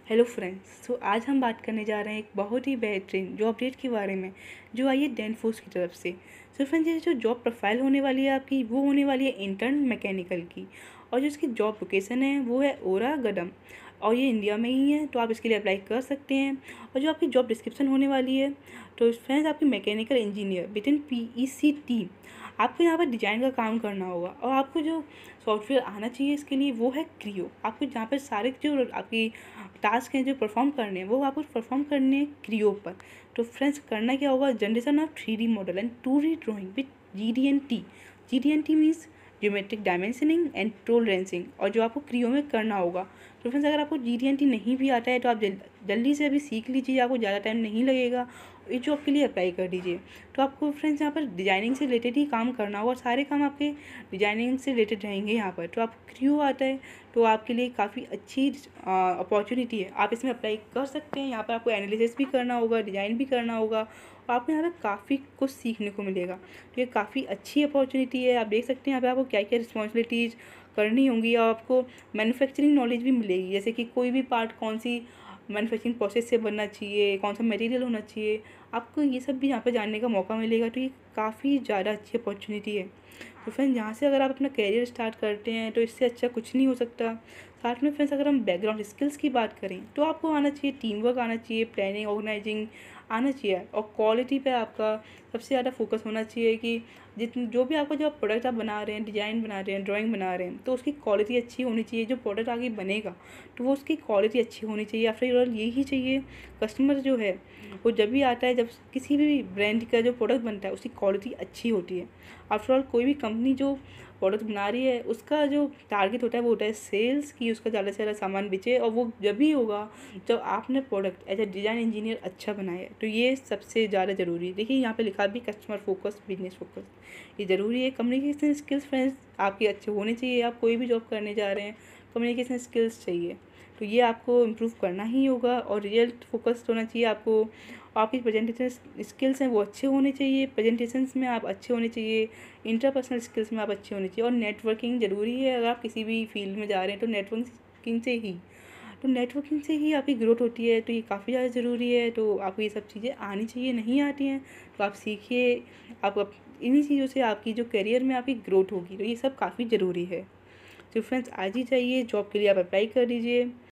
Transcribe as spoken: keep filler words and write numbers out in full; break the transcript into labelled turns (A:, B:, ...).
A: Hello friends, सो आज हम बात करने जा रहे हैं एक बहुत ही बेहतरीन जॉब अपडेट के बारे में जो आई है डेनफोर्स की तरफ से। सो फ्रेंड्स, ये जो जॉब प्रोफाइल होने वाली है आपकी, वो होने वाली है इंटर्न मैकेनिकल की, और जो इसकी जॉब लोकेशन है वो है ओरागडम, और ये इंडिया में ही है, तो आप इसके लिए अप्लाई कर सकते हैं। और जो आपकी जॉब डिस्क्रिप्शन होने वाली है, तो फ्रेंड्स आपकी mechanical engineer within P E C team, आपको यहाँ पर डिजाइन का काम करना होगा, और आपको जो सॉफ्टवेयर आना चाहिए इसके लिए वो है क्रियो। आपको जहाँ पर सारे जो आपकी टास्क हैं जो परफॉर्म करने हैं वो आपको परफॉर्म करने हैं क्रियो पर। तो फ्रेंड्स, करना क्या होगा, generation of three D model and two D drawing with G D N T. G D N T means geometric dimensioning and tolerancing, और जो आपको क्रियो में करना होगा। तो फ्रेंड्स, अगर आपको जी डी एन टी नहीं भी आता है तो आप जल्दी से अभी सीख लीजिए, आपको ज़्यादा टाइम नहीं लगेगा, इस जॉब के लिए अप्लाई कर दीजिए। तो आपको फ्रेंड्स यहाँ पर डिजाइनिंग से रिलेटेड ही काम करना होगा, सारे काम आपके डिजाइनिंग से रिलेटेड रहेंगे यहाँ पर। तो आपको क्रियो आता है तो आपके लिए काफ़ी अच्छी अपॉर्चुनिटी है, आप इसमें अप्लाई कर सकते हैं। यहाँ पर आपको एनालिसिस भी करना होगा, डिज़ाइन भी करना होगा, और आपको यहाँ पर काफ़ी कुछ सीखने को मिलेगा। तो ये काफ़ी अच्छी अपॉर्चुनिटी है। आप देख सकते हैं यहाँ पर आपको क्या क्या रिस्पॉन्सिबिलिटीज़ करनी होंगी, और आपको मैन्युफैक्चरिंग नॉलेज भी मिलेगी, जैसे कि कोई भी पार्ट कौन सी मैन्युफैक्चरिंग प्रोसेस से बनना चाहिए, कौन सा मटेरियल होना चाहिए, आपको ये सब भी यहाँ पर जानने का मौका मिलेगा। तो ये काफ़ी ज़्यादा अच्छी अपॉर्चुनिटी है। तो फ्रेंड्स, यहाँ से अगर आप अपना कैरियर स्टार्ट करते हैं तो इससे अच्छा कुछ नहीं हो सकता। साथ में फ्रेंड्स, अगर हम बैकग्राउंड स्किल्स की बात करें तो आपको आना चाहिए टीम वर्क, आना चाहिए प्लानिंग ऑर्गेनाइजिंग आना चाहिए, और क्वालिटी पे आपका सबसे ज़्यादा फोकस होना चाहिए कि जितने जो भी आपका जो प्रोडक्ट आप बना रहे हैं, डिज़ाइन बना रहे हैं, ड्राइंग बना रहे हैं, तो उसकी क्वालिटी अच्छी होनी चाहिए। जो प्रोडक्ट आगे बनेगा तो वो उसकी क्वालिटी अच्छी होनी चाहिए। आफ्टर ऑल यही चाहिए, कस्टमर जो है वो जब भी आता है, जब किसी भी ब्रांड का जो प्रोडक्ट बनता है उसकी क्वालिटी अच्छी होती है। आफ्टर ऑल कोई भी कंपनी जो प्रोडक्ट बना रही है उसका जो टारगेट होता है वो होता है सेल्स की, उसका ज़्यादा से ज़्यादा सामान बेचे, और वो जब भी होगा जब आपने product as a design engineer अच्छा बनाया है। तो ये सबसे ज़्यादा ज़रूरी है। देखिए यहाँ पे लिखा भी कस्टमर फोकस, बिजनेस फोकस, ये ज़रूरी है। कम्युनिकेशन स्किल्स फ्रेंड्स आपके अच्छे होने चाहिए। आप कोई भी जॉब करने जा रहे हैं, कम्युनिकेशन स्किल्स चाहिए, तो ये आपको इम्प्रूव करना ही होगा, और रिजल्ट फोकस्ड होना चाहिए आपको। आपकी प्रेजेंटेशन स्किल्स हैं वो अच्छे होने चाहिए, प्रेजेंटेशंस में आप अच्छे होने चाहिए, इंटरपर्सनल स्किल्स में आप अच्छे होने चाहिए, और नेटवर्किंग ज़रूरी है। अगर आप किसी भी फील्ड में जा रहे हैं तो नेटवर्किंग से ही तो नेटवर्किंग से ही आपकी ग्रोथ होती है। तो ये काफ़ी ज़्यादा ज़रूरी है। तो आपको ये सब चीज़ें आनी चाहिए, नहीं आती हैं तो आप सीखिए। आप इन्हीं चीज़ों से आपकी जो करियर में आपकी ग्रोथ होगी, तो ये सब काफ़ी ज़रूरी है। तो फ्रेंड्स, आज ही चाहिए जॉब के लिए आप अप्लाई कर दीजिए।